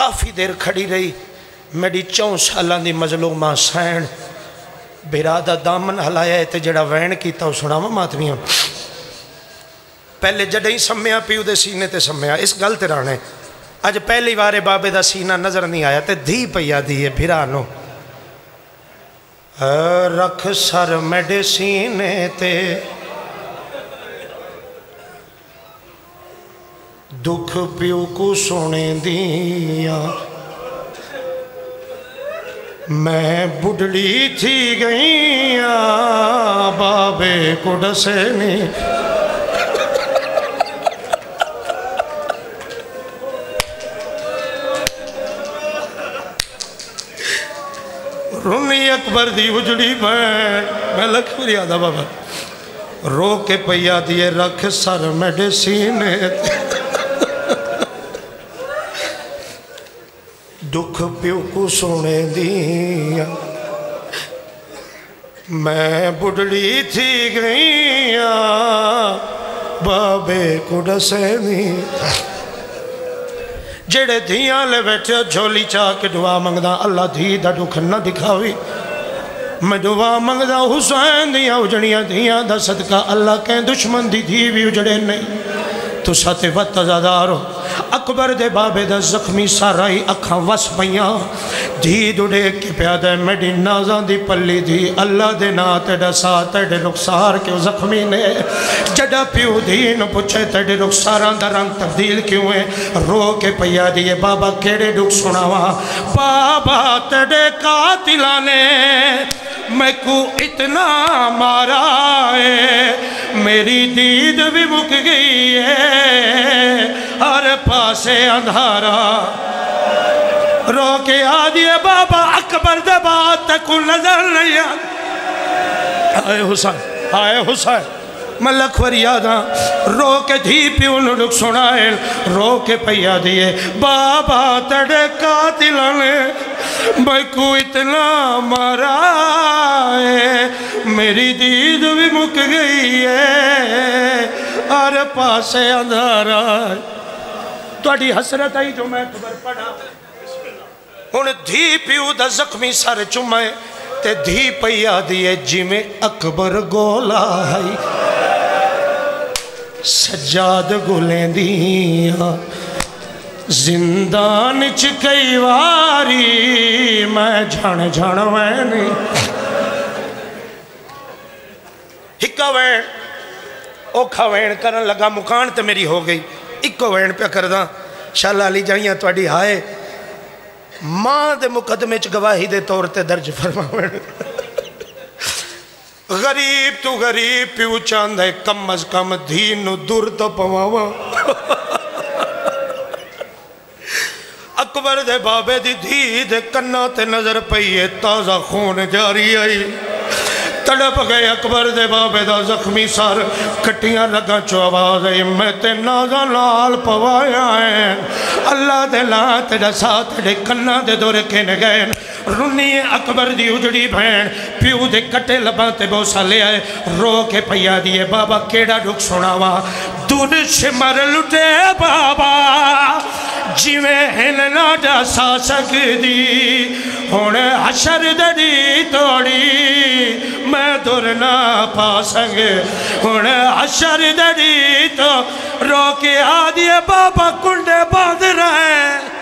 کافی دیر کھڑی رہی میری 4 سالان دی مظلومہ سین بیرادہ دامن ہلایا ہے تے جڑا وین کیتا ہو سنا ماتمیاں پہلے جڑے ہی سمیا پیو دے سینے تے سمیا اس گل تے رانے اج پہلی وارے بابے دا سینہ نظر نہیں آیا تے دھی پیا دیئے بھرانو رکھ سر میڈے سینے تے دکھ پیو کو سونے دیا میں بڑھڑی تھی گئی بابے کو ڈسے نہیں رونی اکبر دی اجڑی میں لکھ پوری آدھا بابا رو کے پیا دیے رکھ سر میڈے سینے دکھ پیو کو سونے دیا میں بڑھڑی تھی گئی بابے کو ڈسے نہیں جڑے دھیاں لے بیٹھے جھولی چاہ کے دعا منگدا اللہ دھی دا دکھ نہ دکھاوی میں دعا منگدا حسین دیاں اجڑیاں دھیاں دا صدقہ اللہ کہیں دشمن دی دھی بھی اجڑے نہیں تو ساتھ وقت ازادارو اکبر دے بابے دا زخمی سارائی اکھاں وس پئیاں دھی دوڑے کی پیادہ میڈی نازان دی پلی دی اللہ دے نا تیڑا سا تیڑے رخسار کیوں زخمی نے جڑا پیو دھی نو پوچھے تیڑے رخساران دا رنگ تبدیل کیوں ہے رو کے پیا دیئے بابا کیڑے دکھ سناوا بابا تیڑے قاتلانے میں کو اتنا مارا ہے میری دید بھی مک گئی ہے ہر پاسے اندھارا رو کے آدھیے بابا اکبر دے بات تک نظر نہیں آئے حسین میں لکھ فریاداں رو کے دھی پیو نو دکھ سنائے رو کے پیا دیئے بابا تڑے قاتلانے میں کو اتنا مارا ہے میری دید بھی مک گئی ہے ہر پاسے اندھارا تواڈی حسرت آئی جو میں خبر پڑھا ہن دھی پیو دا زخمی سر چمائے تے دھی پیا دیئے جی میں اکبر گولا ہے سجاد گلیں دیاں زندان چکئی واری میں جھن وینی ہکا وین اوکھا وین کرن لگا مکان تے میری ہو گئی اکو وین پہ کرداں شاءاللہ علی جائیاں توڑی ہائے ماں دے مقدمے چ گواہی دے طور تے درج فرماویں غریب تو غریب پیو چاندے کم از کم دھینو دور تو پواواں اکبر دے بابے دی دھی دے کنہ تے نظر پئیے تازہ خون جاری آئی تڑپ گئے اکبر دے بابے دا زخمی سار کٹیاں لگا چو آواز ہے میں تے نازہ لال پوایا ہے اللہ دے لات دے ساتھ دے کنہ دے دور کے نگئے رنی اکبر دی اجڑی بھین پیو دے کٹے لباں تے بوسا لے آئے رو کے پیا دیئے بابا کیڑا دکھ سناوا دور شمر لٹے بابا جیویں ہلنا جا سا سکدی ہونے حشر دی توڑی میں دور نہ پا سنگ ہونے حشر دی تو رو کے آدھیے بابا کنڈے باندھ رہے